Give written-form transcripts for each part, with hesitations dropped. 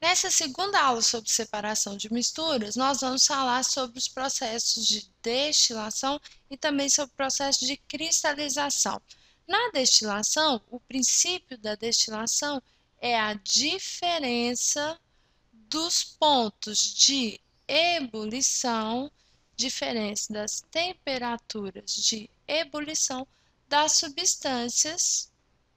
Nessa segunda aula sobre separação de misturas, nós vamos falar sobre os processos de destilação e também sobre o processo de cristalização. Na destilação, o princípio da destilação é a diferença dos pontos de ebulição, diferença das temperaturas de ebulição das substâncias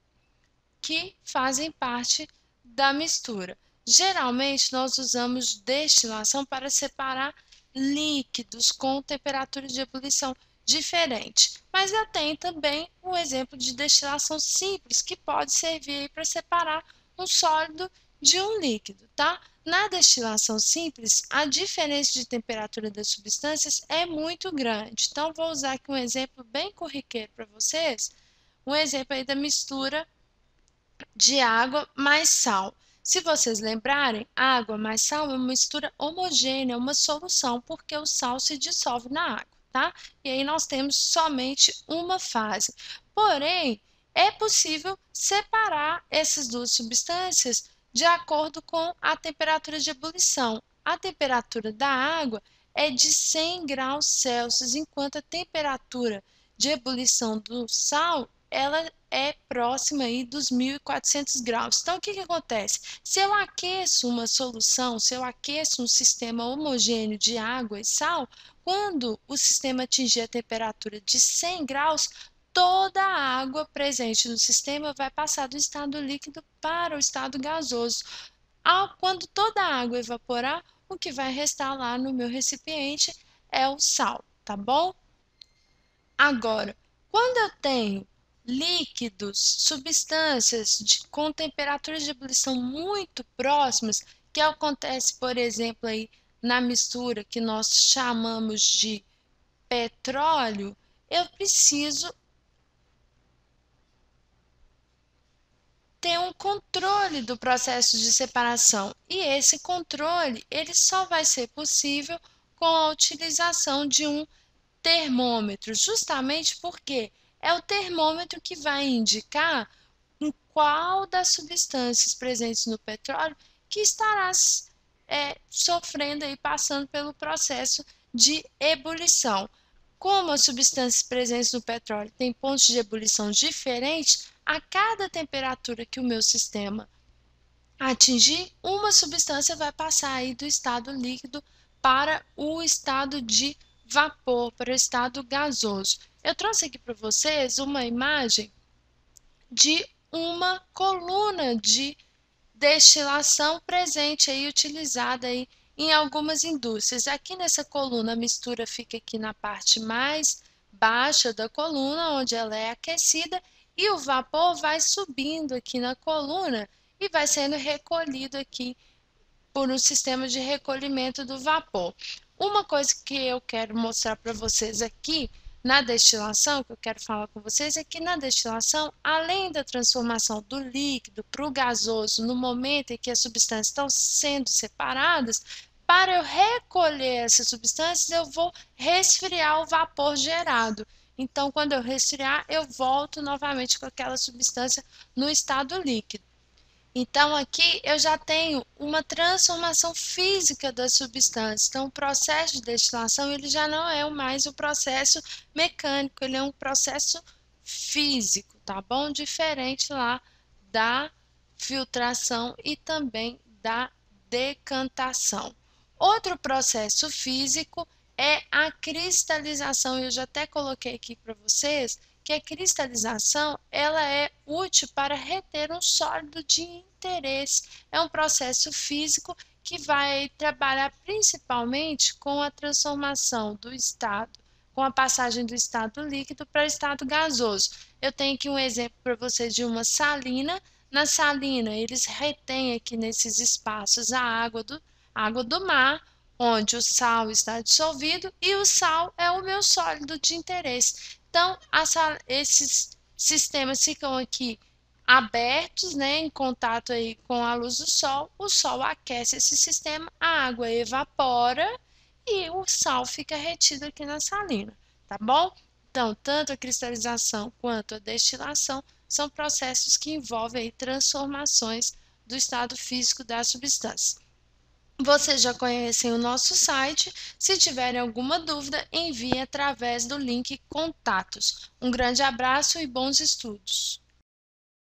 que fazem parte da mistura. Geralmente, nós usamos destilação para separar líquidos com temperatura de ebulição diferente. Mas eu tenho também um exemplo de destilação simples, que pode servir para separar um sólido de um líquido, tá? Na destilação simples, a diferença de temperatura das substâncias é muito grande. Então, vou usar aqui um exemplo bem corriqueiro para vocês. Um exemplo aí da mistura de água mais sal. Se vocês lembrarem, água mais sal é uma mistura homogênea, uma solução, porque o sal se dissolve na água, tá? E aí nós temos somente uma fase. Porém, é possível separar essas duas substâncias de acordo com a temperatura de ebulição. A temperatura da água é de 100 graus Celsius, enquanto a temperatura de ebulição do sal ela é próxima aí dos 1.400 graus. Então, o que acontece? Se eu aqueço uma solução, se eu aqueço um sistema homogêneo de água e sal, quando o sistema atingir a temperatura de 100 graus, toda a água presente no sistema vai passar do estado líquido para o estado gasoso. Quando toda a água evaporar, o que vai restar lá no meu recipiente é o sal, tá bom? Agora, quando eu tenho líquidos, substâncias com temperaturas de ebulição muito próximas, que acontece, por exemplo, aí na mistura que nós chamamos de petróleo, eu preciso ter um controle do processo de separação. E esse controle, ele só vai ser possível com a utilização de um termômetro, justamente porque é o termômetro que vai indicar em qual das substâncias presentes no petróleo que estará sofrendo e passando pelo processo de ebulição. Como as substâncias presentes no petróleo têm pontos de ebulição diferentes, a cada temperatura que o meu sistema atingir, uma substância vai passar aí do estado líquido para o estado de vapor, para o estado gasoso. Eu trouxe aqui para vocês uma imagem de uma coluna de destilação presente aí, utilizada aí em algumas indústrias. Aqui nessa coluna, a mistura fica aqui na parte mais baixa da coluna, onde ela é aquecida, e o vapor vai subindo aqui na coluna e vai sendo recolhido aqui por um sistema de recolhimento do vapor. Uma coisa que eu quero mostrar para vocês aqui na destilação, que eu quero falar com vocês, é que na destilação, além da transformação do líquido para o gasoso no momento em que as substâncias estão sendo separadas, para eu recolher essas substâncias, eu vou resfriar o vapor gerado. Então, quando eu resfriar, eu volto novamente com aquela substância no estado líquido. Então, aqui eu já tenho uma transformação física das substâncias. Então, o processo de destilação ele já não é mais o processo mecânico, ele é um processo físico, tá bom? Diferente lá da filtração e também da decantação. Outro processo físico é a cristalização. Eu já até coloquei aqui para vocês que a cristalização ela é útil para reter um sólido de interesse. É um processo físico que vai trabalhar principalmente com a transformação do estado, com a passagem do estado líquido para o estado gasoso. Eu tenho aqui um exemplo para vocês de uma salina. Na salina, eles retêm aqui nesses espaços a água do mar, onde o sal está dissolvido, e o sal é o meu sólido de interesse. Então, esses sistemas ficam aqui abertos, né, em contato aí com a luz do sol, o sol aquece esse sistema, a água evapora e o sal fica retido aqui na salina, tá bom? Então, tanto a cristalização quanto a destilação são processos que envolvem aí transformações do estado físico da substância. Vocês já conhecem o nosso site. Se tiverem alguma dúvida, enviem através do link Contatos. Um grande abraço e bons estudos!